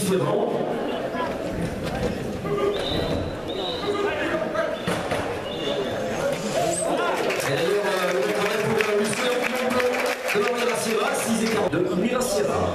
différents. Et d'ailleurs, le travail pour Lucien de la Mirasierra, 6 et 40 de Mirasierra.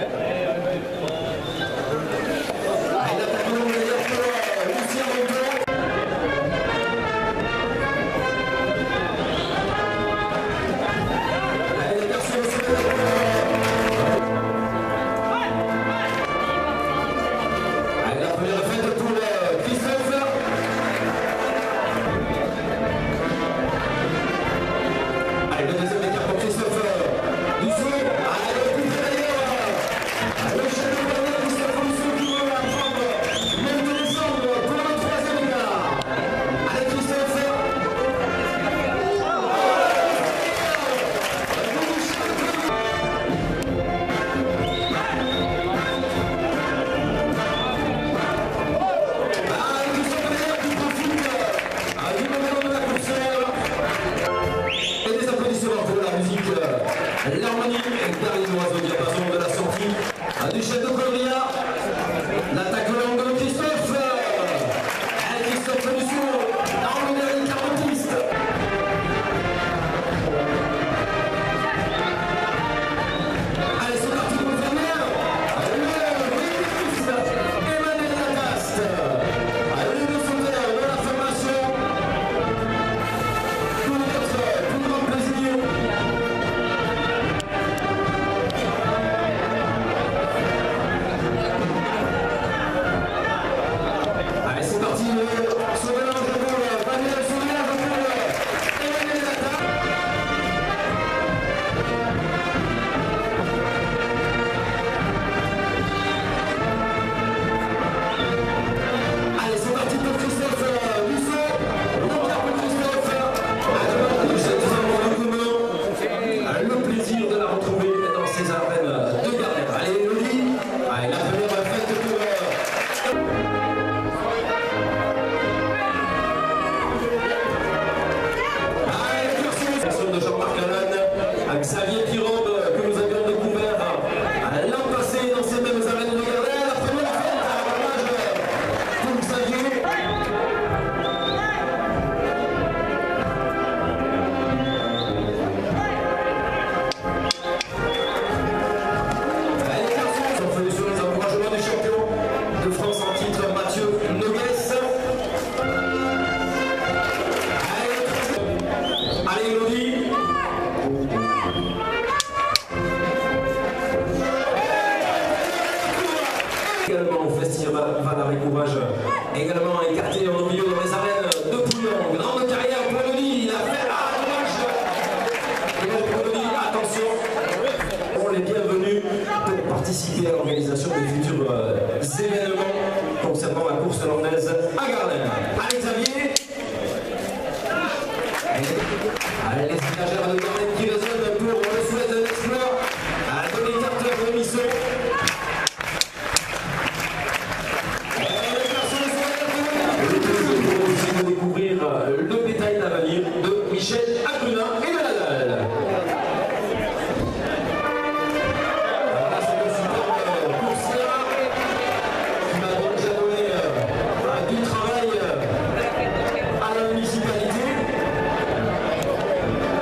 L'harmonie berlinoise au diapason de la sortie du chef de Colombia. L'attaque longue de Christophe. Christophe Lucio, dans le dernier carotiste. Allez, c'est parti pour le dernier. Le Britannique, Emmanuel Lacaste. Le sauteur de la formation. Pour notre plus grand plaisir. Xavier Pirobe, que nous avions découvert l'an passé dans ces mêmes arènes de Gardel. La première fête à l'hommage pour Xavier. Les garçons sont venus sur les encouragements du champion de France en titre, Mathieu Nogues. Allez, Elodie. Également au festival Valary Courage, également écarté en milieu dans les arènes de Pouillon. Grande carrière pour Elodie, il a fait dommage. Et pour Elodie, attention, on est bienvenus pour participer à l'organisation des futurs événements concernant la course landaise à Gardel. Allez Xavier. Allez les étagères de Gardel qui résonnent pour le souhait de l'exploit. Allez les carteurs de Misson. Découvrir le bétail d'avenir de Michel Acuna et de Nadal. Voilà, c'est le superbe coursier qui m'a déjà donné du travail à la municipalité.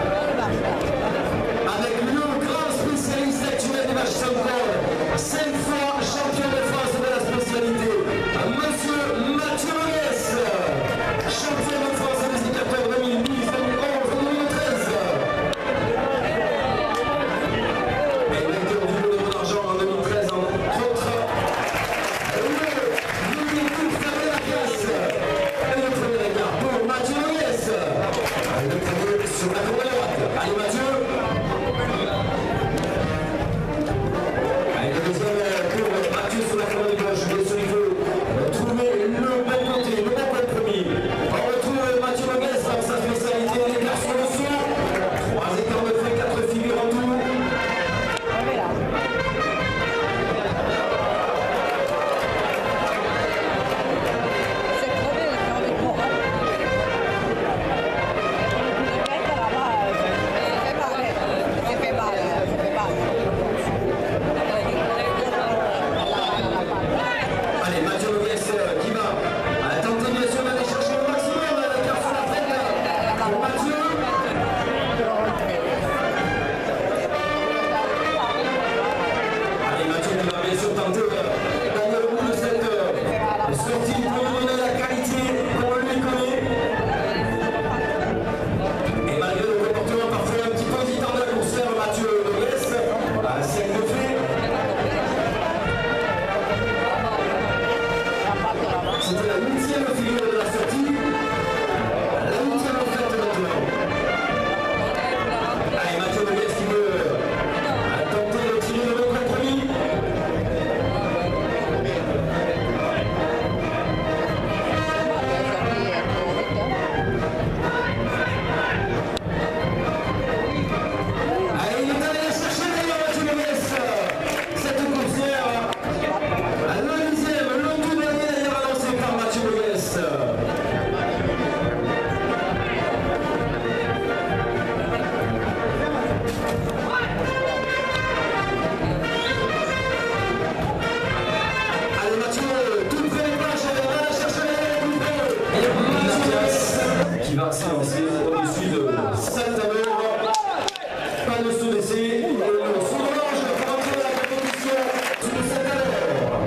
qui va s'élancer au-dessus de Saltador. Pas de saut d'essai et le saut d'orange pour entrer dans la compétition sous le Saltador.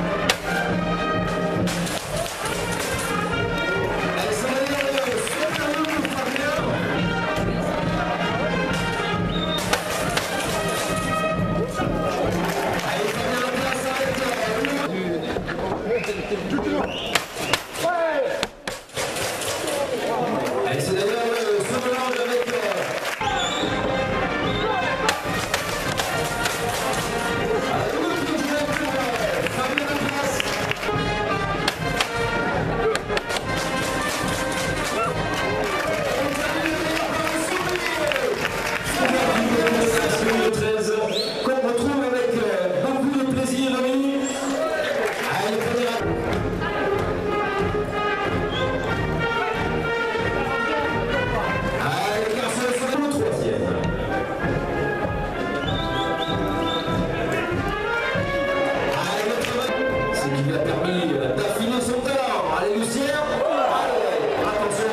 Elle s'en va dire le Saltador pour Fabien. Allez, Fabien en place avec allez, c'est d'ailleurs le saut d'orange avec qu'on retrouve avec beaucoup de plaisir, Rémi. Allez, allez, garçon, c'est le troisième. Allez, ce qui lui a permis d'affiner son talent. Allez, Lucien. Allez, attention.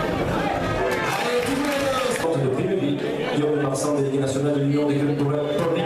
de Prix Délégué national de l'Union des clubs